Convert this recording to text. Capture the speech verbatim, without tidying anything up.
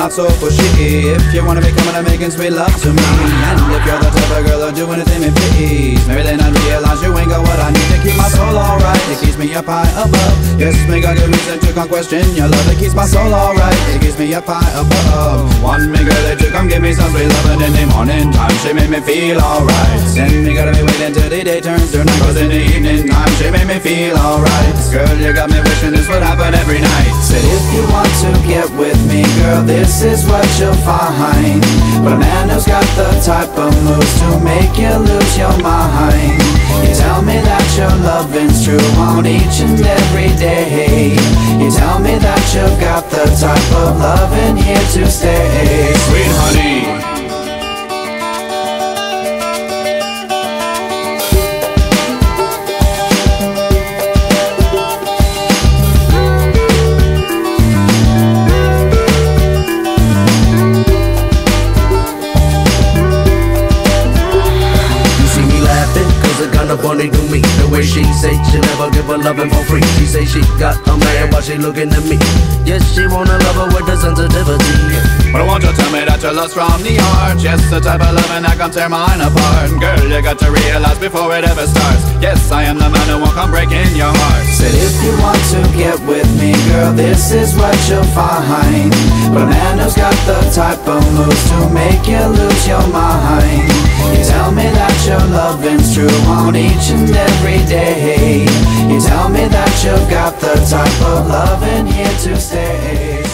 not so pushy. If you wanna be coming and making sweet love to me, and if you're the type of girl that do anything me please, maybe then I realize you ain't got what I need to keep my soul alright. It keeps me up high above. Yes, me got good reason to come question your love. It keeps my soul alright. It keeps me up high above. One me girl that you come give me some sweet loving in the morning time. She make me feel alright. Then me gotta be waiting till the day turns to night, cause in the evening time she make me feel alright. Girl, you got me wishing this would happen every night. Said if you want to get with me, girl, this is what you'll find. But a man who's got the type of moves to make you lose your mind. You tell me that your loving's true on each and every day. You tell me that you've got the type of loving here to stay. Sweet honey, funny to me, the way she say she never give her loving for free. She say she got a man while she looking at me. Yes, she wanna love her with the sensitivity. but I want you to tell me that you're lost from the heart. Yes, the type of loving that can tear mine apart. Girl, you got to realize before it ever starts. Yes, I am the man who won't come breaking your heart. Said if you want to get with me, girl, this is what you'll find. But a man who's got the type of moves to make you lose your mind. You tell me that your loving's true on each and every day. You tell me that you've got the type of loving here to stay.